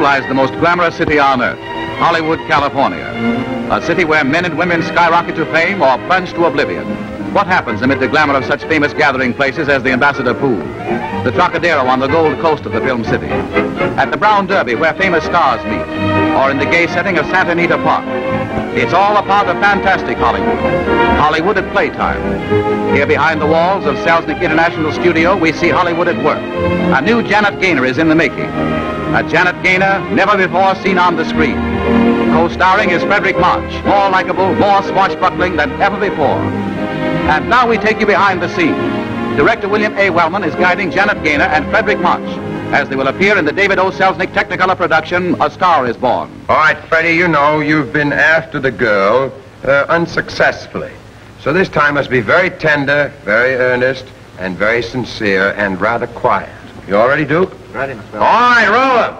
lies the most glamorous city on earth, Hollywood, California. A city where men and women skyrocket to fame or plunge to oblivion. What happens amid the glamour of such famous gathering places as the Ambassador Pool, the Trocadero on the Gold Coast of the film city, at the Brown Derby where famous stars meet, or in the gay setting of Santa Anita Park? It's all a part of fantastic Hollywood. Hollywood at playtime. Here behind the walls of Selznick International Studio, we see Hollywood at work. A new Janet Gaynor is in the making. A Janet Gaynor never before seen on the screen. Co-starring is Fredric, more likable, more swashbuckling than ever before. And now we take you behind the scenes. Director William A. Wellman is guiding Janet Gaynor and Fredric as they will appear in the David O. Selznick Technicolor production, A Star Is Born. All right, Freddie, you know you've been after the girl unsuccessfully. So this time must be very tender, very earnest, and very sincere, and rather quiet. You all ready, Duke? Ready, Mr. All right, roll 'em.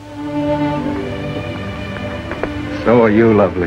So are you lovely.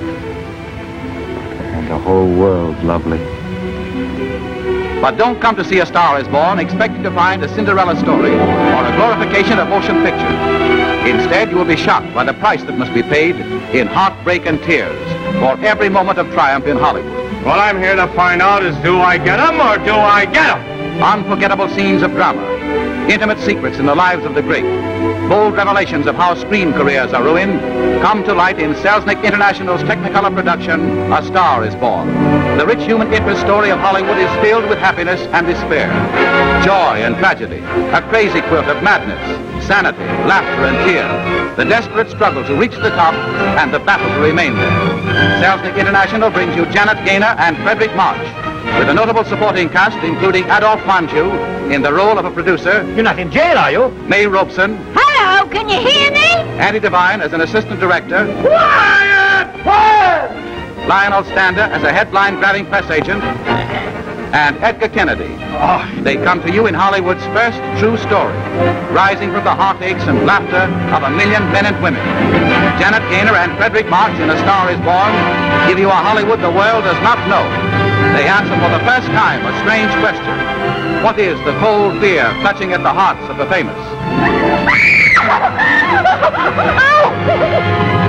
And the whole world's lovely. But don't come to see A Star Is Born expecting to find a Cinderella story or a glorification of motion pictures. Instead, you will be shocked by the price that must be paid in heartbreak and tears for every moment of triumph in Hollywood. What I'm here to find out is, do I get 'em or do I get 'em? Unforgettable scenes of drama, intimate secrets in the lives of the great, bold revelations of how screen careers are ruined, come to light in Selznick International's Technicolor production, A Star Is Born. The rich human interest story of Hollywood is filled with happiness and despair, joy and tragedy, a crazy quilt of madness, sanity, laughter and tears, the desperate struggle to reach the top and the battle to remain there. Selznick International brings you Janet Gaynor and Fredric, with a notable supporting cast including Adolphe Menjou in the role of a producer. You're not in jail, are you? May Robeson. Hello, can you hear me? Andy Devine as an assistant director. Quiet! Quiet! Lionel Stander as a headline-grabbing press agent. And Edgar Kennedy. They come to you in Hollywood's first true story, rising from the heartaches and laughter of a million men and women. Janet Gaynor and Fredric in A Star Is Born give you a Hollywood the world does not know. They answer for the first time a strange question. What is the cold fear clutching at the hearts of the famous?